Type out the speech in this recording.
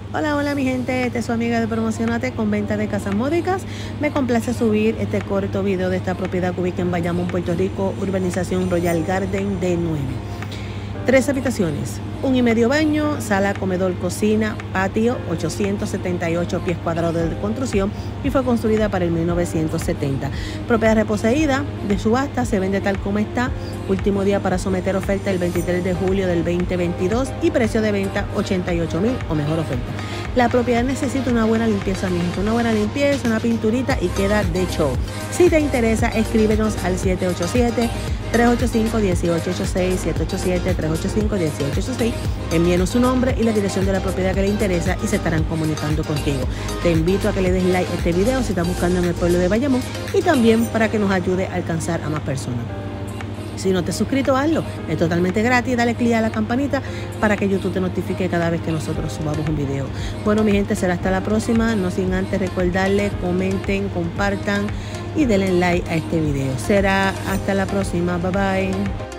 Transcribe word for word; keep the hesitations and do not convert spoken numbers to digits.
Hola, hola mi gente, esta es su amiga de Promocionate con venta de casas módicas. Me complace subir este corto video de esta propiedad que ubica en Bayamón, Puerto Rico, urbanización Royal Garden D nueve. Tres habitaciones, un y medio baño, sala, comedor, cocina, patio, ochocientos setenta y ocho pies cuadrados de construcción y fue construida para el mil novecientos setenta. Propiedad reposeída de subasta, se vende tal como está. Último día para someter oferta el veintitrés de julio del veinte veintidós y precio de venta ochenta y ocho mil o mejor oferta. La propiedad necesita una buena limpieza, mi gente, una buena limpieza, una pinturita y queda de show. Si te interesa, escríbenos al siete ocho siete, tres ocho cinco, uno ocho ocho seis, siete ocho siete, tres ocho cinco, uno ocho ocho seis. Envíenos su nombre y la dirección de la propiedad que le interesa y se estarán comunicando contigo. Te invito a que le des like a este video si estás buscando en el pueblo de Bayamón y también para que nos ayude a alcanzar a más personas. Si no te has suscrito, hazlo. Es totalmente gratis. Dale clic a la campanita para que YouTube te notifique cada vez que nosotros subamos un video. Bueno, mi gente, será hasta la próxima. No sin antes recordarles, comenten, compartan y denle like a este video. Será hasta la próxima. Bye bye.